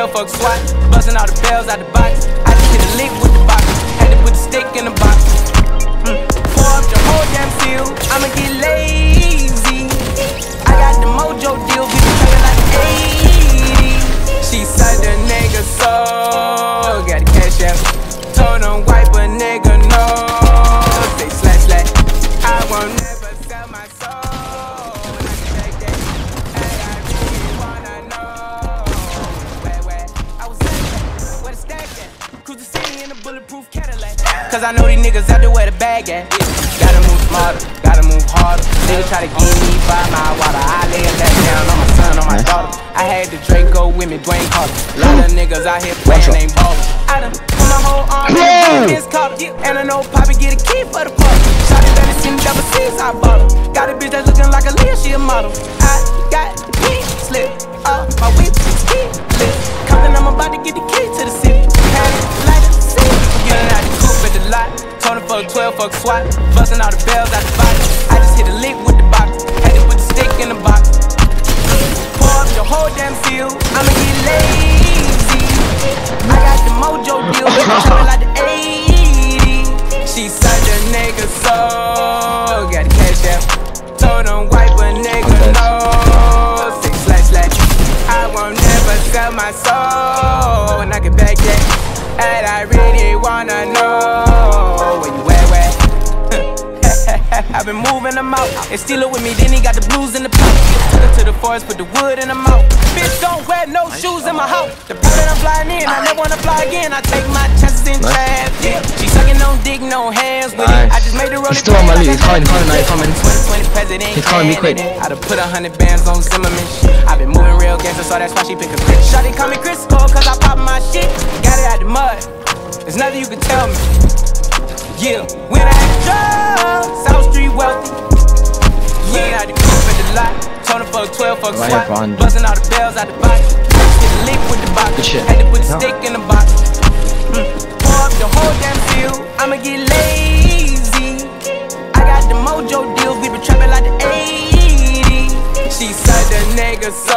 12 fuck SWAT, busting all the bells out the box. I just hit a lick with the box, had to put the stick in the box. Pour up the whole damn field, I'ma get lazy. I got the mojo deal, bitch, coming like 80. She said the nigga so got the cash out. Told him wipe a nigga no. Say slash slash. I won't never sell my soul. Like that. And I really wanna know where I was at, where the stack at. Cruise the city in a bulletproof Cadillac. Cause I know these niggas out there where the bag at. Gotta move smarter, gotta move harder. Niggas try to give me 5 mile water. I lay that down on my son, on my daughter. I had the Draco with me, Dwayne Carter. A lot of niggas out here playing, ain't ballin'. I done put my whole arm in this Carter. And I know Poppy get a key for the party. Shawty better see me double C's, I bought her. Got a bitch that's looking like a Leah, she a model. I got the pink slip, my whip is key lit. Compton, I'm about to get the key to the city. Had it like a city. Getting out the coupe at the lot. Told him fuck 12, fuck SWAT. Busting all the bells out the box. I just hit a lick with the box. Had to put the stick in the box. Pour up the whole damn field, I'ma get lazy. I got the mojo deal, bitch, trapping like the 80. She said the nigga so got the cash out. Told him wipe a nigga no. 6 slash slash. I won't never sell my soul. And I get back that. And I really wanna know where you at. I've been moving them out. They steal it with me, then he got the blues in the pouch. Took her to the forest, put the wood in the mouth. Bitch, don't wear no shoes in my house. The part that I'm flying in, I never wanna fly again. I take my chances in traffic. She sucking on dick, no hands with it. I just made her roll it. He's still on my lead, he's coming, he's coming. 2020 president. He's calling me quick. I done put 100 bands on Zimmerman. I've been moving real gangster, so that's why she pick a bitch. Shawty call me Crisco, cause I pop my shit. Got it out the mud. There's nothing you can tell me. Yeah, when I had drugs, South Street wealthy. Yeah, I had the coupe at the lot. Told him fuck 12, fuck SWAT. Busting all the bells out the box. Hit a lick with the box. Had to put a stick in the box. Pour up the whole damn field, I'ma get lazy. I got the mojo deal, we been trapping like the 80. She said the nigga so